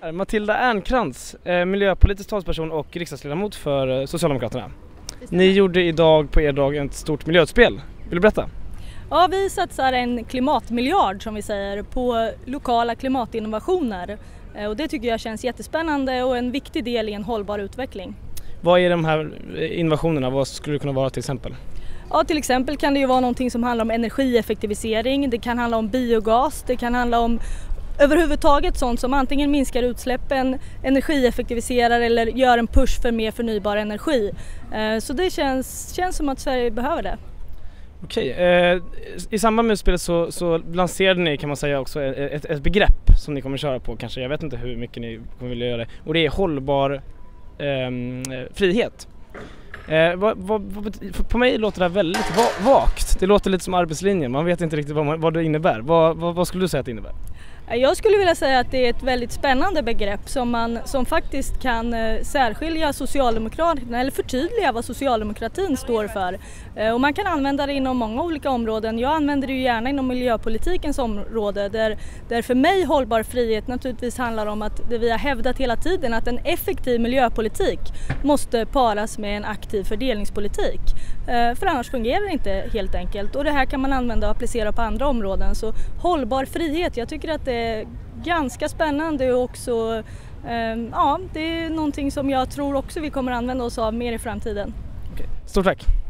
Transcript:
Matilda Ernkrans, miljöpolitisk talsperson och riksdagsledamot för Socialdemokraterna. Ni gjorde idag på er dag ett stort miljöutspel. Vill du berätta? Ja, vi satsar en klimatmiljard som vi säger på lokala klimatinnovationer. Och det tycker jag känns jättespännande och en viktig del i en hållbar utveckling. Vad är de här innovationerna? Vad skulle det kunna vara till exempel? Ja, till exempel kan det ju vara någonting som handlar om energieffektivisering, det kan handla om biogas, det kan handla om överhuvudtaget sånt som antingen minskar utsläppen, energieffektiviserar eller gör en push för mer förnybar energi. Så det känns som att Sverige behöver det. Okej, i samband med utspelet så lanserade ni, kan man säga, också ett begrepp som ni kommer köra på kanske. Jag vet inte hur mycket ni kommer vilja göra det. Och det är hållbar frihet. På mig låter det här väldigt vagt. Det låter lite som arbetslinjen. Man vet inte riktigt vad det innebär. Vad skulle du säga att det innebär? Jag skulle vilja säga att det är ett väldigt spännande begrepp som faktiskt kan särskilja Socialdemokraterna eller förtydliga vad socialdemokratin står för. Och man kan använda det inom många olika områden. Jag använder det ju gärna inom miljöpolitikens område där för mig hållbar frihet naturligtvis handlar om att det vi har hävdat hela tiden, att en effektiv miljöpolitik måste paras med en aktiv fördelningspolitik. För annars fungerar det inte helt enkelt. Och det här kan man använda och applicera på andra områden. Så hållbar frihet, jag tycker att det är ganska spännande och också det är någonting som jag tror också vi kommer använda oss av mer i framtiden. Okej. Stort tack!